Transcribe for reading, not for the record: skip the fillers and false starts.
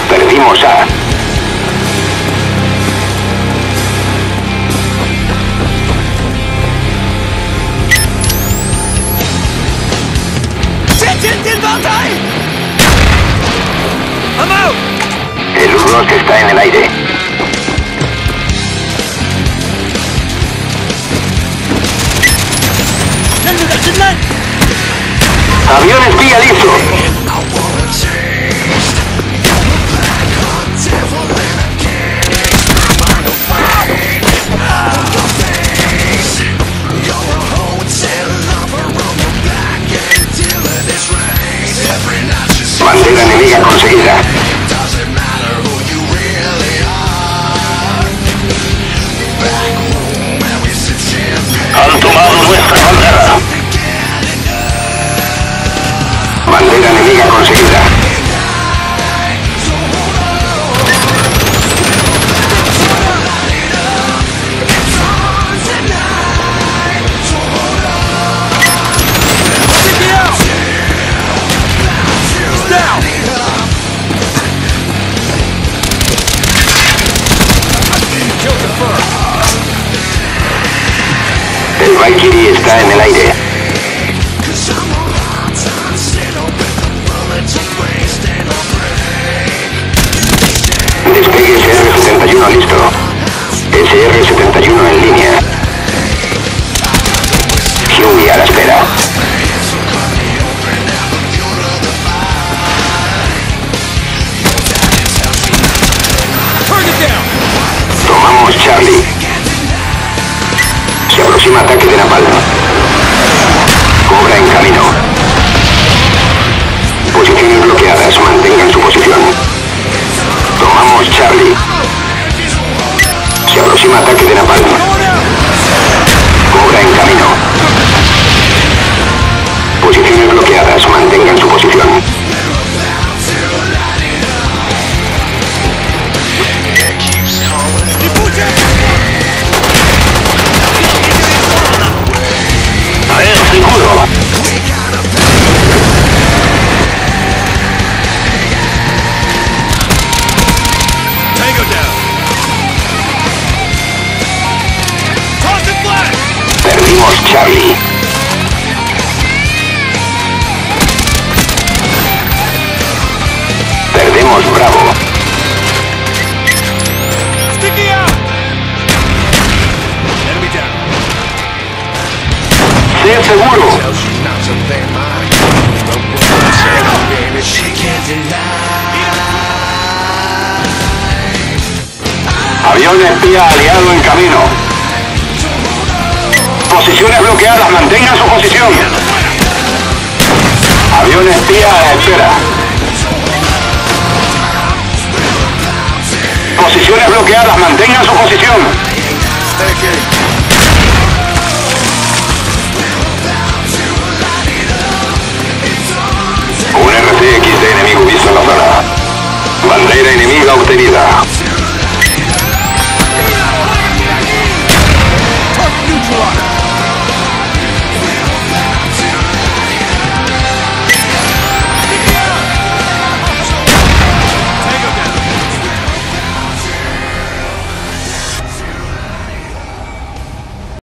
Perdimos A. El U-2 está en el aire. Avión espía listo. Bandera enemiga conseguida. Han tomado nuestra bandera. Bandera enemiga conseguida. El Valkyrie está en el aire. Despegue SR-71 listo. SR-71 en línea. Huey a la espera. Tomamos Charlie. Se aproxima ataque de napalm. Cobra en camino. Posiciones bloqueadas. Mantengan su posición. Tomamos Charlie. Se aproxima ataque de napalm. Cobra en camino. Posiciones bloqueadas. Mantengan su posición. Seguro. Perdimos Charlie. Perdemos Bravo. Sé seguro. Avión espía aliado en camino. Posiciones bloqueadas, mantengan su posición. Avión espía a la espera. Posiciones bloqueadas, mantengan su posición. Un RCXD enemigo visto en la zona. Bandera enemiga obtenida.